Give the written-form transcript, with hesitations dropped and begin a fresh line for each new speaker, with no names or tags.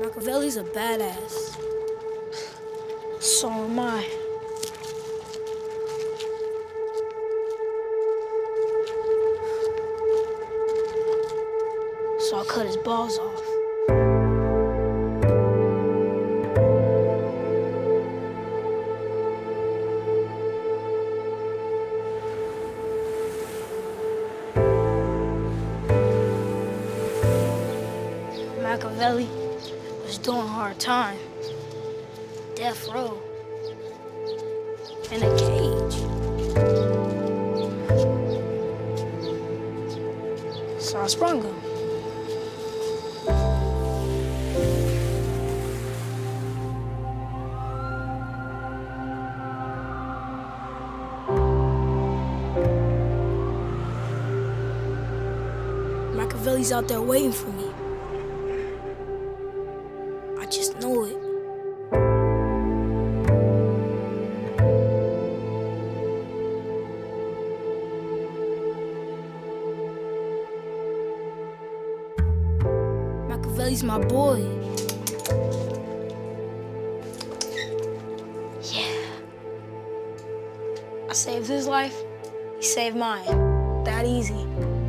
Machiavelli's a badass. So am I. So I'll cut his balls off. Machiavelli was doing hard time. Death row. In a cage. So I sprung him. Machiavelli's out there waiting for me. I just know it. Machiavelli's my boy. Yeah. I saved his life, he saved mine. That easy.